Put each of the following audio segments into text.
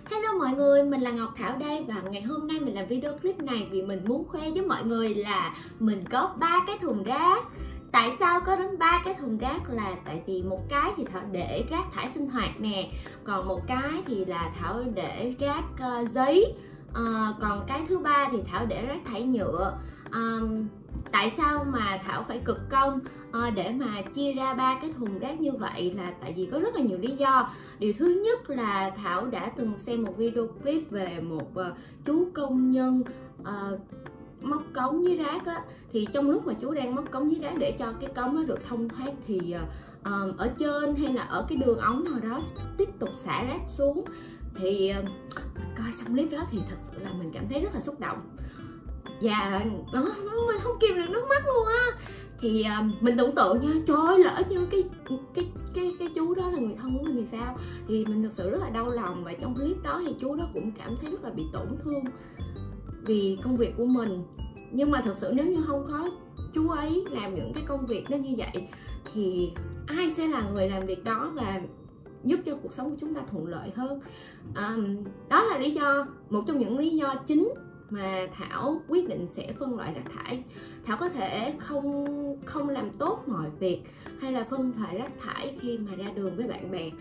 Hello mọi người, mình là Ngọc Thảo đây và ngày hôm nay mình làm video clip này vì mình muốn khoe với mọi người là mình có 3 cái thùng rác. Tại sao có đến 3 cái thùng rác là tại vì một cái thì Thảo để rác thải sinh hoạt nè, còn một cái thì là Thảo để rác giấy, còn cái thứ ba thì Thảo để rác thải nhựa. Tại sao mà Thảo phải cực công để mà chia ra 3 cái thùng rác như vậy là tại vì có rất là nhiều lý do. Điều thứ nhất là Thảo đã từng xem một video clip về một chú công nhân móc cống dưới rác á, thì trong lúc mà chú đang móc cống dưới rác để cho cái cống nó được thông thoát thì ở trên hay là ở cái đường ống nào đó tiếp tục xả rác xuống. Thì coi xong clip đó thì thật sự là mình cảm thấy rất là xúc động và mình không kìm được nước mắt luôn á. Thì mình tưởng tượng nha, trời ơi, lỡ như cái chú đó là người thân của mình thì sao, thì mình thực sự rất là đau lòng. Và trong clip đó thì chú đó cũng cảm thấy rất là bị tổn thương vì công việc của mình. Nhưng mà thật sự nếu như không có chú ấy làm những cái công việc nó như vậy thì ai sẽ là người làm việc đó và giúp cho cuộc sống của chúng ta thuận lợi hơn. Đó là lý do, một trong những lý do chính mà Thảo quyết định sẽ phân loại rác thải. Thảo có thể không làm tốt mọi việc hay là phân loại rác thải khi mà ra đường với bạn bè.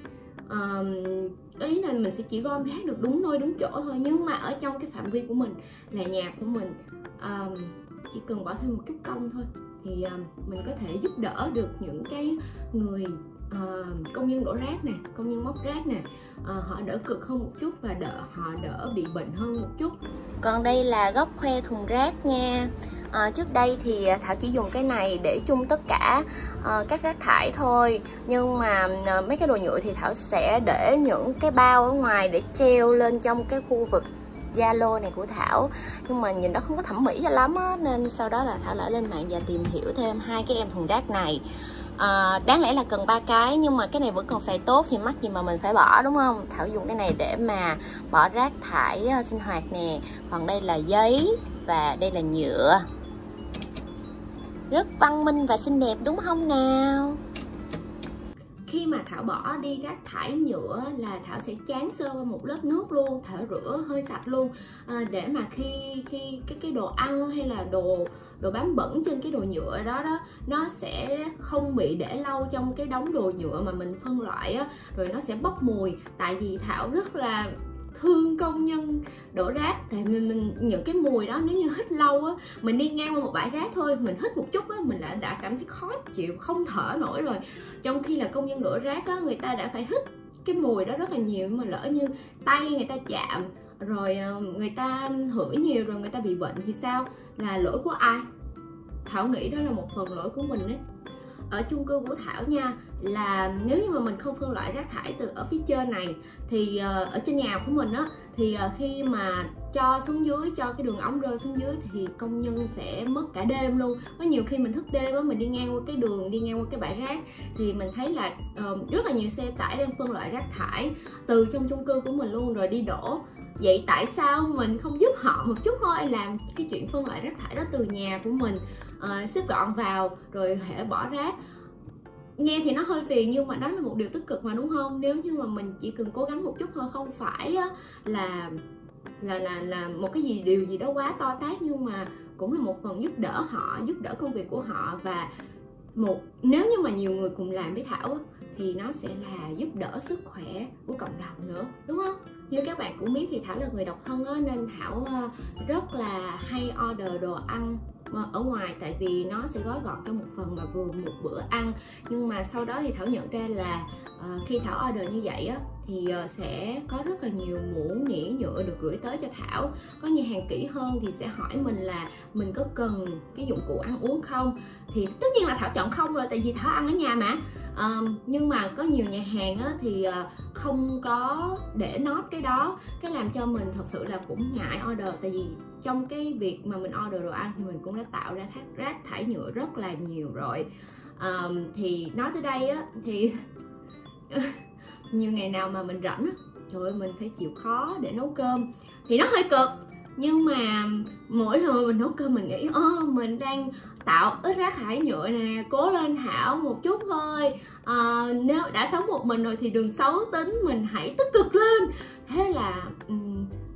Ý là mình sẽ chỉ gom rác được đúng nơi đúng chỗ thôi, nhưng mà ở trong cái phạm vi của mình là nhà của mình, chỉ cần bỏ thêm một chút công thôi thì mình có thể giúp đỡ được những cái người công nhân đổ rác nè, công nhân móc rác nè, họ đỡ cực hơn một chút và họ đỡ bị bệnh hơn một chút. Còn đây là góc khoe thùng rác nha. Trước đây thì Thảo chỉ dùng cái này để chung tất cả các rác thải thôi, nhưng mà mấy cái đồ nhựa thì Thảo sẽ để những cái bao ở ngoài để treo lên trong cái khu vực Zalo này của Thảo, nhưng mà nhìn nó không có thẩm mỹ cho lắm á, nên sau đó là Thảo lại lên mạng và tìm hiểu thêm hai cái em thùng rác này. Đáng lẽ là cần 3 cái nhưng mà cái này vẫn còn xài tốt thì mắc gì mà mình phải bỏ, đúng không? Thảo dùng cái này để mà bỏ rác thải sinh hoạt nè, còn đây là giấy và đây là nhựa. Rất văn minh và xinh đẹp đúng không nào? Khi mà Thảo bỏ đi rác thải nhựa là Thảo sẽ tráng sơ qua một lớp nước luôn, Thảo rửa hơi sạch luôn, để mà khi cái đồ ăn hay là đồ bám bẩn trên cái đồ nhựa đó nó sẽ không bị để lâu trong cái đống đồ nhựa mà mình phân loại á, rồi nó sẽ bốc mùi. Tại vì Thảo rất là thương công nhân đổ rác, tại mình những cái mùi đó nếu như hít lâu á, mình đi ngang qua một bãi rác thôi, mình hít một chút á, mình đã cảm thấy khó chịu, không thở nổi rồi. Trong khi là công nhân đổ rác á, người ta đã phải hít cái mùi đó rất là nhiều, mà lỡ như tay người ta chạm rồi người ta hửi nhiều rồi người ta bị bệnh thì sao? Là lỗi của ai? Thảo nghĩ đó là một phần lỗi của mình đấy. Ở chung cư của Thảo nha, là nếu như mà mình không phân loại rác thải từ ở phía trên này thì ở trên nhà của mình á, thì khi mà cho xuống dưới, cho cái đường ống rơi xuống dưới thì công nhân sẽ mất cả đêm luôn. Có nhiều khi mình thức đêm á, mình đi ngang qua cái đường, đi ngang qua cái bãi rác thì mình thấy là rất là nhiều xe tải đang phân loại rác thải từ trong chung cư của mình luôn rồi đi đổ. Vậy tại sao mình không giúp họ một chút thôi, làm cái chuyện phân loại rác thải đó từ nhà của mình, xếp gọn vào rồi hệ bỏ rác. Nghe thì nó hơi phiền nhưng mà đó là một điều tích cực mà, đúng không? Nếu như mà mình chỉ cần cố gắng một chút thôi, không phải là một cái điều gì đó quá to tát, nhưng mà cũng là một phần giúp đỡ họ, giúp đỡ công việc của họ. Và nếu như mà nhiều người cùng làm với Thảo thì nó sẽ là giúp đỡ sức khỏe của cộng đồng nữa, đúng không? Như các bạn cũng biết thì Thảo là người độc thân á, nên Thảo rất là hay order đồ ăn ở ngoài, tại vì nó sẽ gói gọn trong một phần và vừa một bữa ăn. Nhưng mà sau đó thì Thảo nhận ra là khi Thảo order như vậy á thì sẽ có rất là nhiều muỗng nĩa nhựa được gửi tới cho Thảo. Có nhà hàng kỹ hơn thì sẽ hỏi mình là mình có cần cái dụng cụ ăn uống không, thì tất nhiên là Thảo chọn không rồi, tại vì Thảo ăn ở nhà mà. Nhưng mà có nhiều nhà hàng á, thì không có để note cái đó, cái làm cho mình thật sự là cũng ngại order. Tại vì trong cái việc mà mình order đồ ăn thì mình cũng đã tạo ra rác thải nhựa rất là nhiều rồi. Thì nói tới đây á thì nhiều ngày nào mà mình rảnh á, trời ơi, mình phải chịu khó để nấu cơm thì nó hơi cực. Nhưng mà mỗi lần mình nấu cơm mình nghĩ mình đang tạo ít rác thải nhựa nè, cố lên Thảo một chút thôi. Nếu đã sống một mình rồi thì đừng xấu tính, mình hãy tích cực lên. Thế là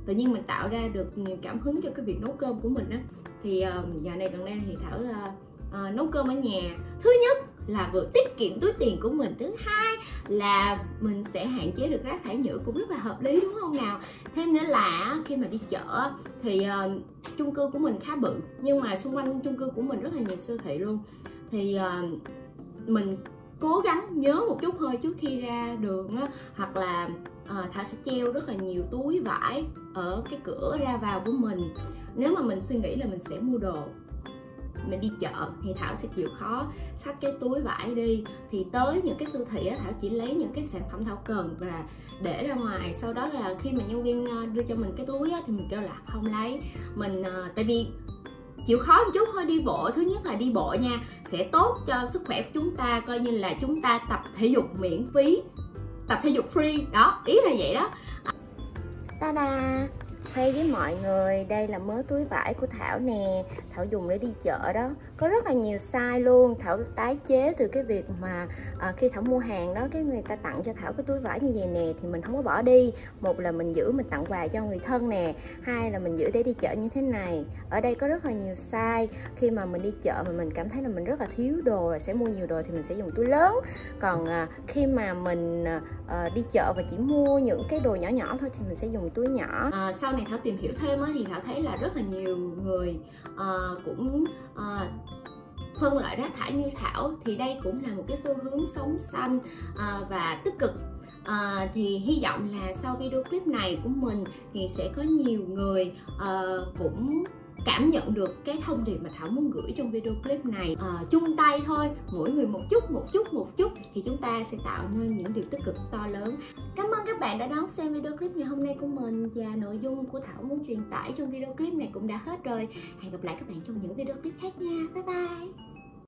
tự nhiên mình tạo ra được niềm cảm hứng cho cái việc nấu cơm của mình á. Thì dạo này gần đây thì Thảo nấu cơm ở nhà. Thứ nhất là vừa tiết kiệm túi tiền của mình, thứ hai là mình sẽ hạn chế được rác thải nhựa, cũng rất là hợp lý đúng không nào. Thêm nữa là khi mà đi chợ thì chung cư của mình khá bự, nhưng mà xung quanh chung cư của mình rất là nhiều siêu thị luôn. Thì mình cố gắng nhớ một chút thôi trước khi ra đường á, hoặc là Thảo sẽ treo rất là nhiều túi vải ở cái cửa ra vào của mình. Nếu mà mình suy nghĩ là mình sẽ mua đồ, mình đi chợ thì Thảo sẽ chịu khó xách cái túi vải đi. Thì tới những cái siêu thị á, Thảo chỉ lấy những cái sản phẩm Thảo cần và để ra ngoài. Sau đó là khi mà nhân viên đưa cho mình cái túi á, thì mình kêu là không lấy. Mình tại vì chịu khó một chút thôi, đi bộ, thứ nhất là đi bộ nha, sẽ tốt cho sức khỏe của chúng ta, coi như là chúng ta tập thể dục miễn phí, tập thể dục free đó, ý là vậy đó. Ta-da! Khoe với mọi người, đây là mớ túi vải của Thảo nè. Thảo dùng để đi chợ đó. Có rất là nhiều size luôn. Thảo tái chế từ cái việc mà khi Thảo mua hàng đó, cái người ta tặng cho Thảo cái túi vải như vậy nè, thì mình không có bỏ đi. Một là mình giữ, mình tặng quà cho người thân nè. Hai là mình giữ để đi chợ như thế này. Ở đây có rất là nhiều size. Khi mà mình đi chợ mà mình cảm thấy là mình rất là thiếu đồ và sẽ mua nhiều đồ thì mình sẽ dùng túi lớn. Còn khi mà mình đi chợ và chỉ mua những cái đồ nhỏ nhỏ thôi thì mình sẽ dùng túi nhỏ. Sau này Thảo tìm hiểu thêm thì Thảo thấy là rất là nhiều người cũng phân loại rác thải như Thảo. Thì đây cũng là một cái xu hướng sống xanh và tích cực. Thì hy vọng là sau video clip này của mình thì sẽ có nhiều người cũng cảm nhận được cái thông điệp mà Thảo muốn gửi trong video clip này. Chung tay thôi, mỗi người một chút thì chúng ta sẽ tạo nên những điều tích cực to lớn. Cảm ơn các bạn đã đón xem video clip ngày hôm nay của mình, và nội dung của Thảo muốn truyền tải trong video clip này cũng đã hết rồi. Hẹn gặp lại các bạn trong những video clip khác nha. Bye bye.